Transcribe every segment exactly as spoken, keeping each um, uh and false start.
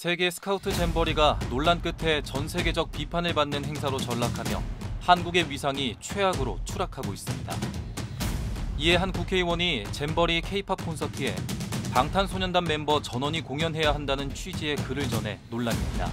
세계 스카우트 잼버리가 논란 끝에 전 세계적 비판을 받는 행사로 전락하며 한국의 위상이 최악으로 추락하고 있습니다. 이에 한 국회의원이 잼버리 K-팝 콘서트에 방탄소년단 멤버 전원이 공연해야 한다는 취지의 글을 전해 논란입니다.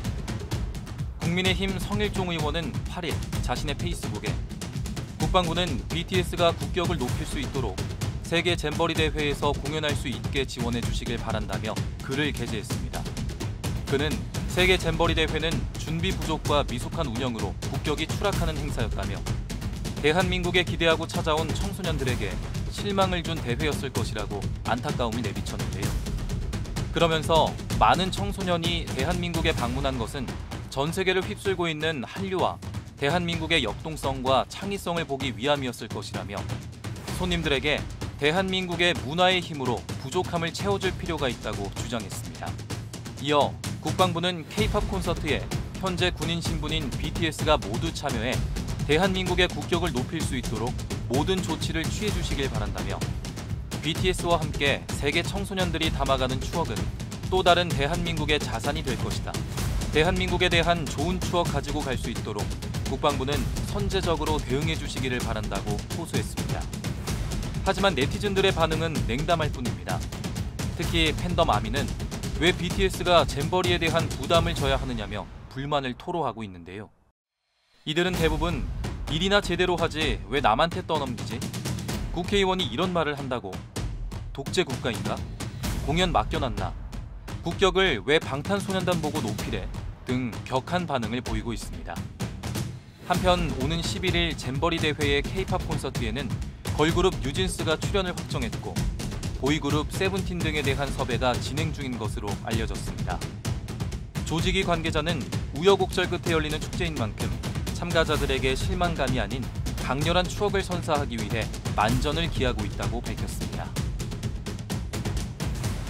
국민의힘 성일종 의원은 팔 일 자신의 페이스북에 국방부는 비티에스가 국격을 높일 수 있도록 세계 잼버리 대회에서 공연할 수 있게 지원해 주시길 바란다며 글을 게재했습니다. 그는 세계 잼버리 대회는 준비 부족과 미숙한 운영으로 국격이 추락하는 행사였다며 대한민국에 기대하고 찾아온 청소년들에게 실망을 준 대회였을 것이라고 안타까움을 내비쳤는데요. 그러면서 많은 청소년이 대한민국에 방문한 것은 전 세계를 휩쓸고 있는 한류와 대한민국의 역동성과 창의성을 보기 위함이었을 것이라며 손님들에게 대한민국의 문화의 힘으로 부족함을 채워줄 필요가 있다고 주장했습니다. 이어 국방부는 K-팝 콘서트에 현재 군인 신분인 비티에스가 모두 참여해 대한민국의 국격을 높일 수 있도록 모든 조치를 취해 주시길 바란다며 비티에스와 함께 세계 청소년들이 담아가는 추억은 또 다른 대한민국의 자산이 될 것이다. 대한민국에 대한 좋은 추억 가지고 갈 수 있도록 국방부는 선제적으로 대응해 주시기를 바란다고 호소했습니다. 하지만 네티즌들의 반응은 냉담할 뿐입니다. 특히 팬덤 아미는 왜 비티에스가 잼버리에 대한 부담을 져야 하느냐며 불만을 토로하고 있는데요. 이들은 대부분 일이나 제대로 하지 왜 남한테 떠넘기지? 국회의원이 이런 말을 한다고? 독재 국가인가? 공연 맡겨놨나? 국격을 왜 방탄소년단 보고 높이래? 등 격한 반응을 보이고 있습니다. 한편 오는 십일 일 잼버리 대회의 K-팝 콘서트에는 걸그룹 뉴진스가 출연을 확정했고 보이그룹 세븐틴 등에 대한 섭외가 진행 중인 것으로 알려졌습니다. 조직위 관계자는 우여곡절 끝에 열리는 축제인 만큼 참가자들에게 실망감이 아닌 강렬한 추억을 선사하기 위해 만전을 기하고 있다고 밝혔습니다.